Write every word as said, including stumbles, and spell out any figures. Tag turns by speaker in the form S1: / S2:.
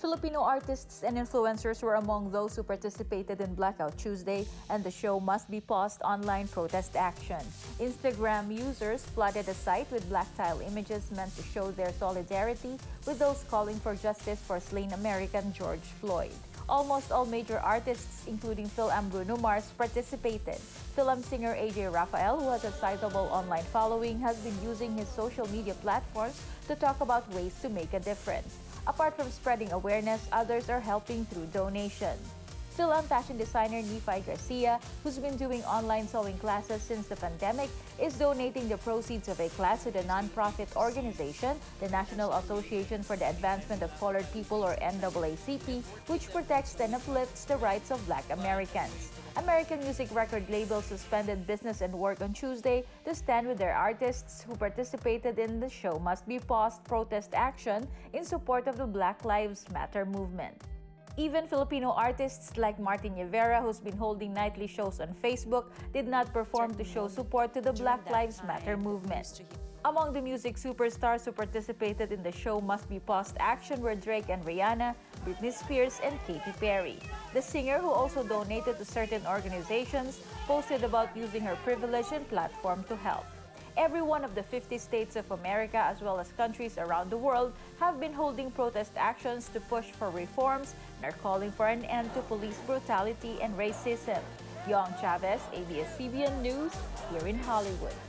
S1: Filipino artists and influencers were among those who participated in Blackout Tuesday, and the show must be paused online protest action. Instagram users flooded the site with black tile images meant to show their solidarity with those calling for justice for slain American George Floyd. Almost all major artists, including Fil-Am Bruno Mars, participated. Fil-Am singer A J Raphael, who has a sizable online following, has been using his social media platforms to talk about ways to make a difference. Apart from spreading awareness, others are helping through donations. Fil-Am fashion designer Nephi Garcia, who's been doing online sewing classes since the pandemic, is donating the proceeds of a class to the nonprofit organization, the National Association for the Advancement of Colored People, or N double A C P, which protects and uplifts the rights of Black Americans. American music record labels suspended business and work on Tuesday to stand with their artists who participated in the Show Must Be Paused protest action in support of the Black Lives Matter movement. Even Filipino artists like Martin Rivera, who's been holding nightly shows on Facebook, did not perform to show support to the Black Lives Matter movement. Among the music superstars who participated in the Show Must Be Paused action were Drake and Rihanna, Britney Spears, and Katy Perry. The singer, who also donated to certain organizations, posted about using her privilege and platform to help. Every one of the fifty states of America, as well as countries around the world, have been holding protest actions to push for reforms and are calling for an end to police brutality and racism. Young Chavez, A B S C B N News, here in Hollywood.